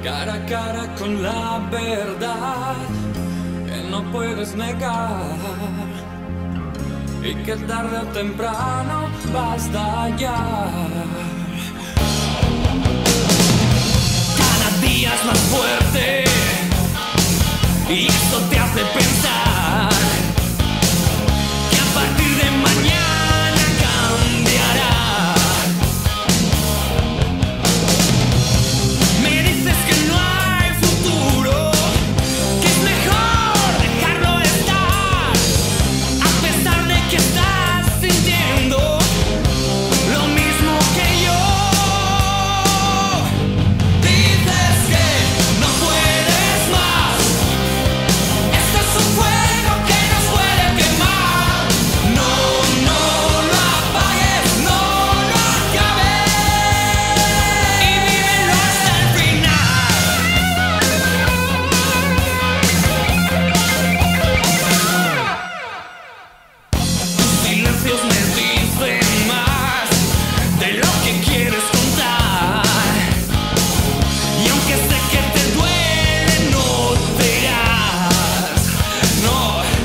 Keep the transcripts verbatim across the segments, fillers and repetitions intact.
cara a cara con la verdad que no puedes negar, y que tarde o temprano va a estallar. Cada día es más fuerte y esto te hace pensar que a partir de mañana cambiará. Me dices que no hay futuro, que es mejor dejarlo estar, a pesar de que estás sintiendo lo mismo que yo. Dices que no puedes más, esto es un fuego que nos puede quemar. No, no lo apagues, no lo acabes, y vívelo hasta el final. Tus silencios me dicen más de lo que quieres contar, y aunque sé que te duele, no te irás. No.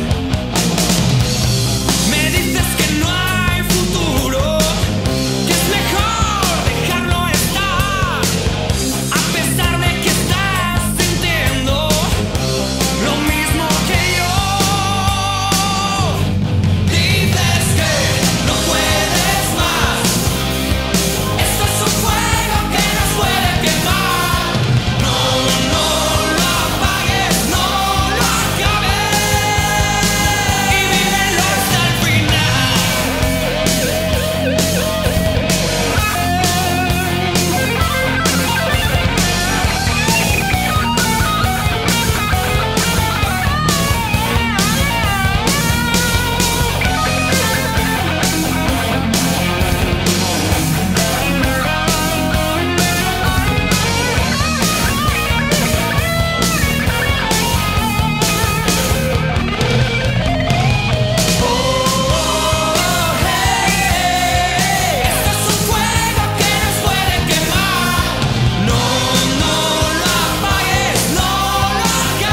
Me dices que no hay futuro, que es mejor dejarlo estar, a pesar de que estás sintiendo lo mismo que yo. Dices que no puedes más, esto es un fuego que nos puede quemar. No, no lo apagues, no lo acabes, y vívelo hasta el final. Esto es un fuego que nos puede quemar. No, no lo apagues, no lo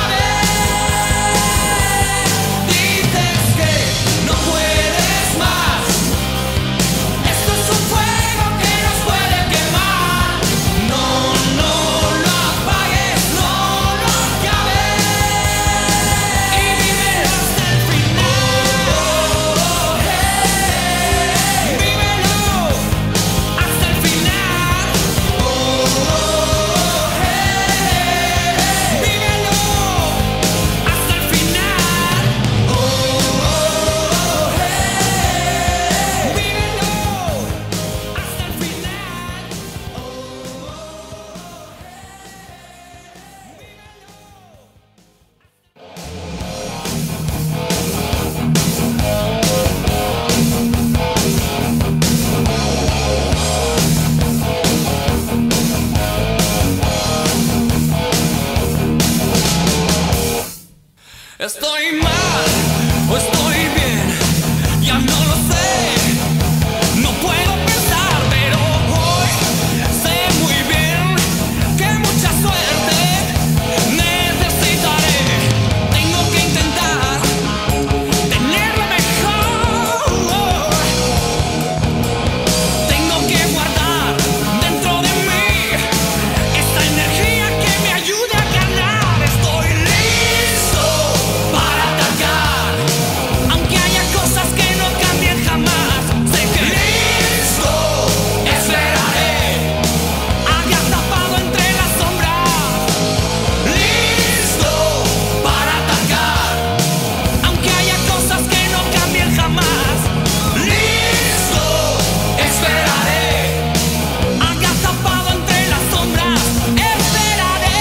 acabes. Dices que no puedes más, esto es un fuego que nos puede quemar. No, no lo apagues, no lo acabes, y vívelo hasta el final. Vívelo hasta el final. Vívelo hasta el final. Vívelo hasta el ¿estoy mal o estoy bien? Ya no lo sé. No puedo pensar, pero hoy sé muy bien que mucha suerte necesitaré. Tengo que intentar tenerla mejor. Tengo que guardar dentro de mí esta energía que me ayude a ganar. Estoy listo para atacar, aunque haya cosas que no cambien jamás. Sé que listo esperaré, agazapado entre las sombras. Listo para atacar, aunque haya cosas que no cambien jamás. Listo esperaré, agazapado entre las sombras. Esperaré.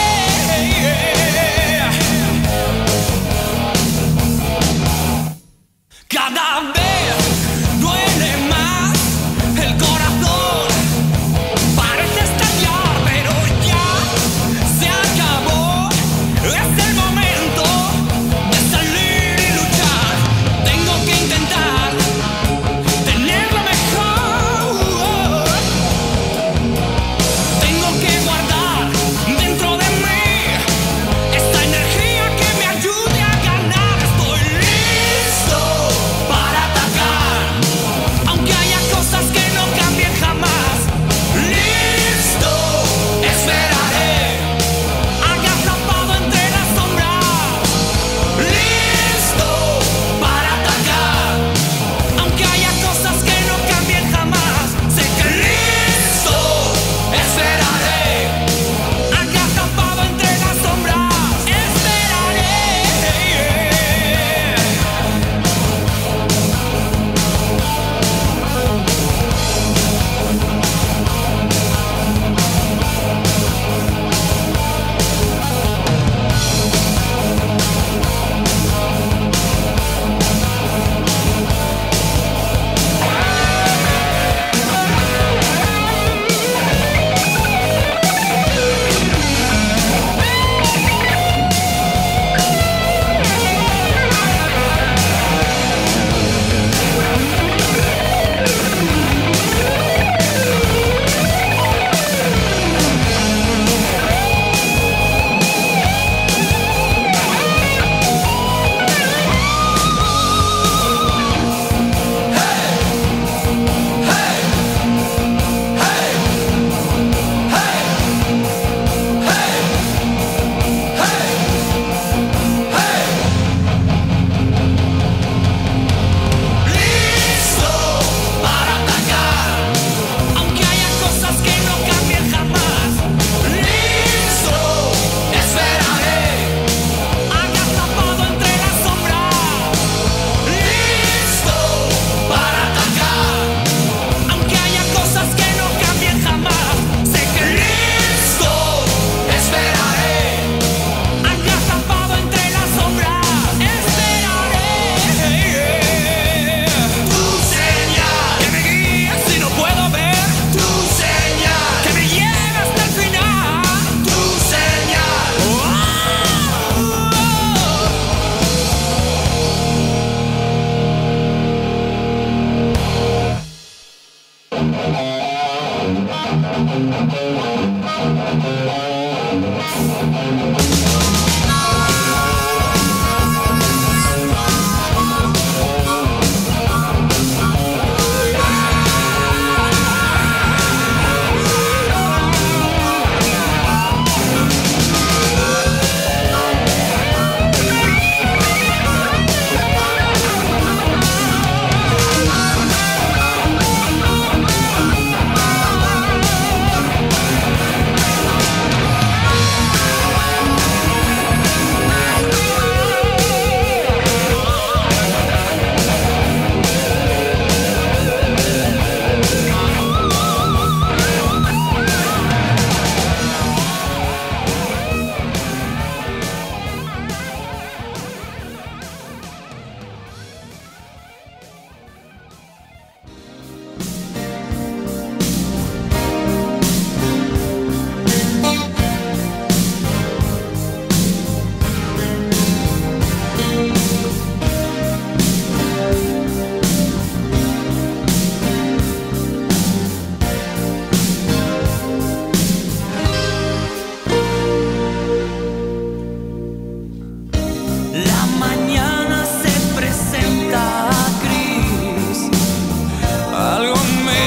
Cada vez duele más el corazón, parece estallar, pero ya se acabó. Es el momento de salir y luchar. Tengo que intentar tenerlo mejor. Tengo que guardar dentro de mí La mañana se presenta gris, algo me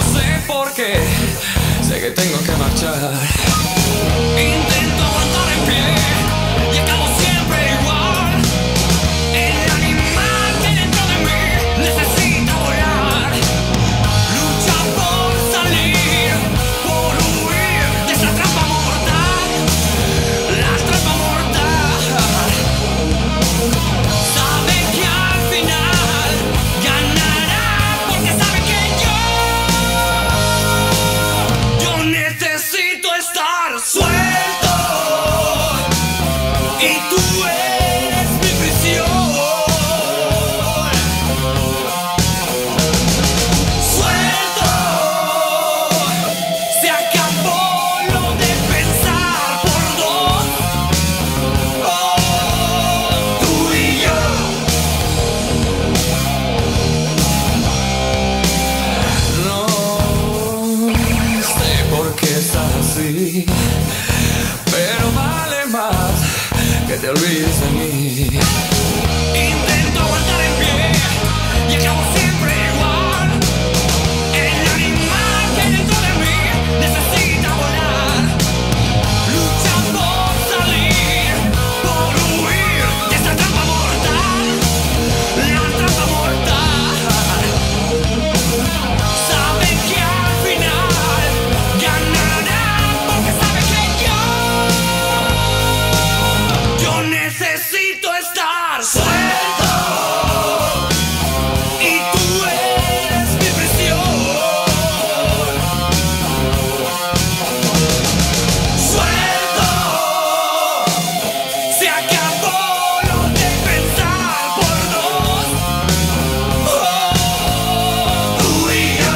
sé por qué, sé que tengo que marchar. Intento aguantar en pie y acabo siempre igual. El animal que dentro de mí necesita volar. Lucha por salir, por huir de esa trampa mortal. La trampa mortal. Sabe que al final ganará porque sabe que yo Yo necesito estar suelto y tú eres mi prisión. Suelto, se acabó lo de pensar por dos. Oh, tú y yo. No sé por qué estás así, pero vale más que te olvides de mí. Intento aguantar en pie y acabo siempre igual. El animal que dentro de mí necesita volar. Lucha por salir, por huir de esta trampa mortal. La trampa mortal. Sabe que al final ganará porque sabe que yo Yo necesito estar suelto y tú eres mi prisión. Suelto, se acabó lo de pensar por dos. Oh, tú y yo.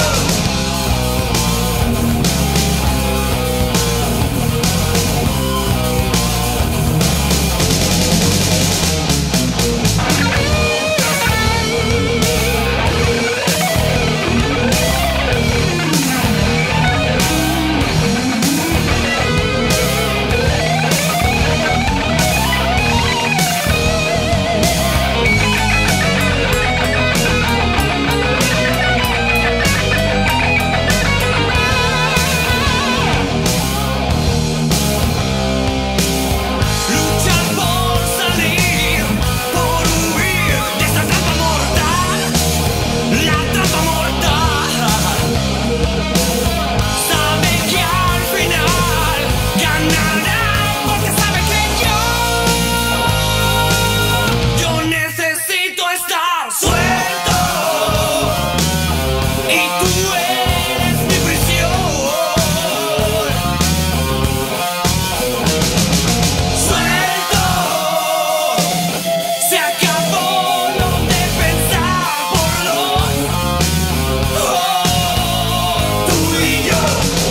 Luchar por salir, por huir de esta trampa mortal. La trampa mortal. Sabe que al final ganará porque sabe que yo Yo necesito estar suelto y tú eres mi prisión. Suelto, se acabó lo de pensar por dos. Oh, tú y yo.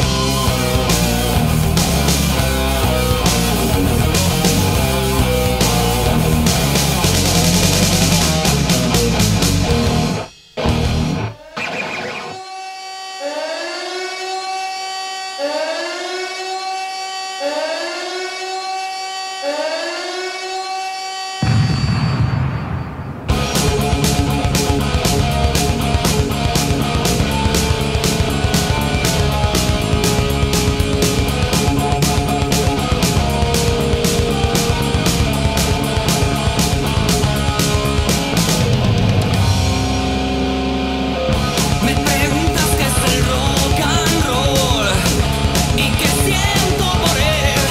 Me preguntas qué es el rock and roll y qué siento por él.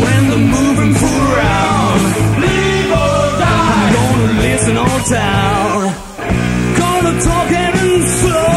when they're moving food around. Leave or die. I'm gonna listen all town. Gonna talk and slow.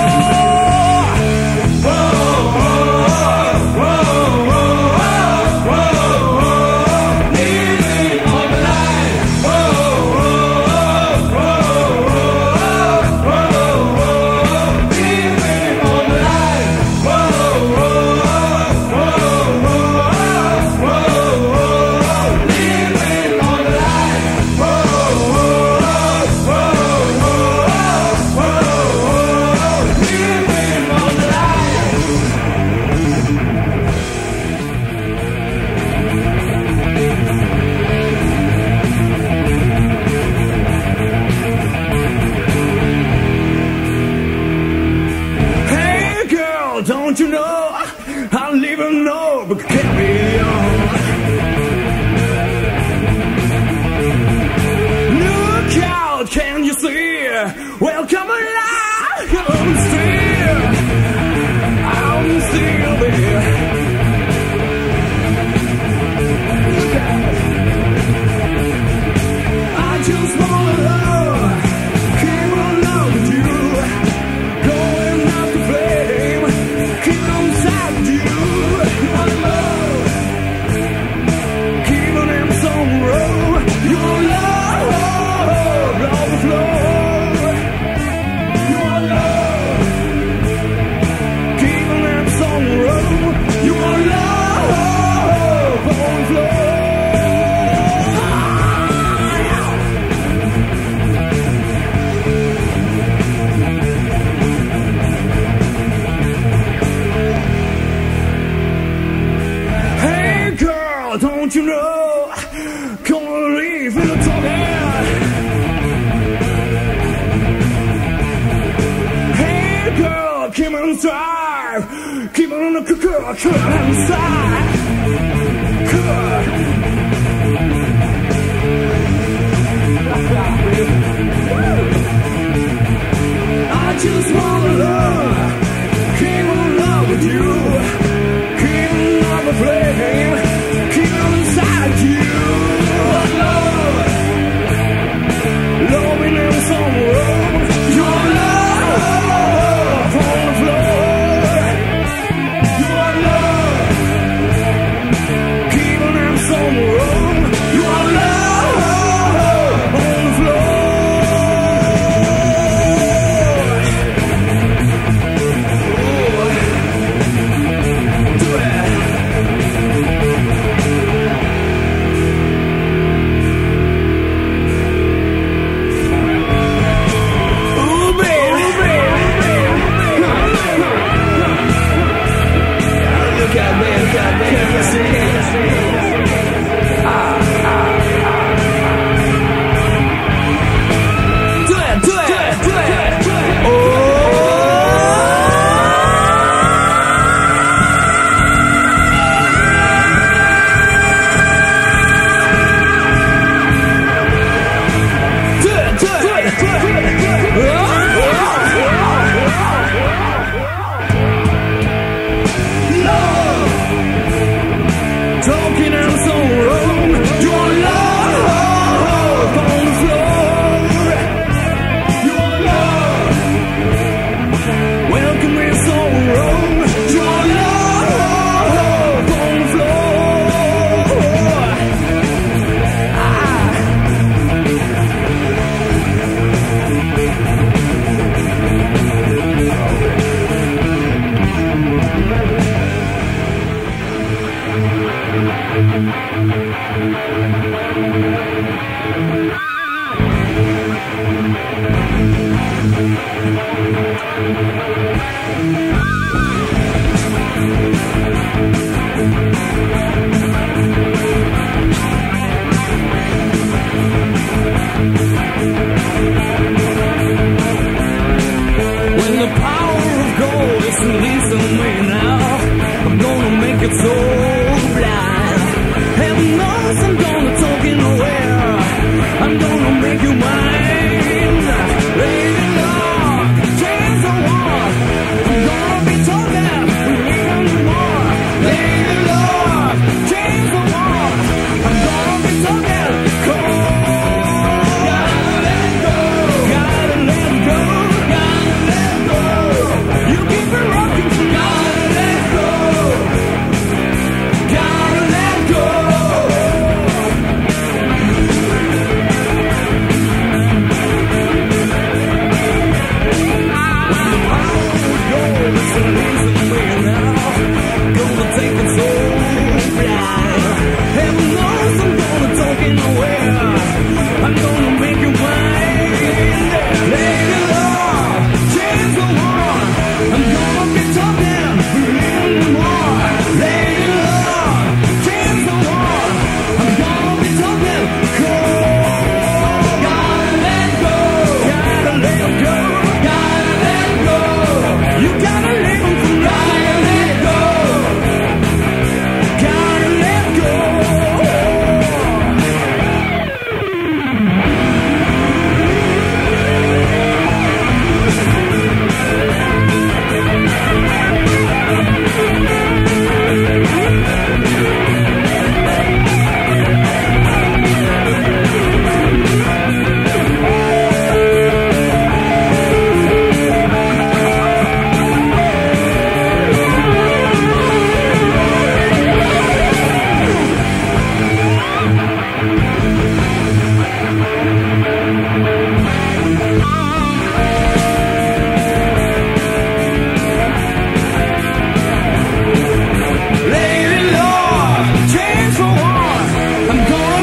Don't you know I'll leave a note, but carry on. Look out, can you see? Well, come alive, I'm still, I'm still there. Look out. I just wanna love, keep on loving you, going out to flame. Keep on inside you, my love. Keep on them song roll. Your love, overflow. Your love. Keep on them song roll. Your love, overflow. Don't you know, gonna leave in the talking. Hey girl, keep on inside, keep on the girl, keep on inside. Good. I just wanna love, keep on love with you, keep on love with flame. Inside you, love, loving in some room, your love on the floor, your love,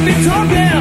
be talking.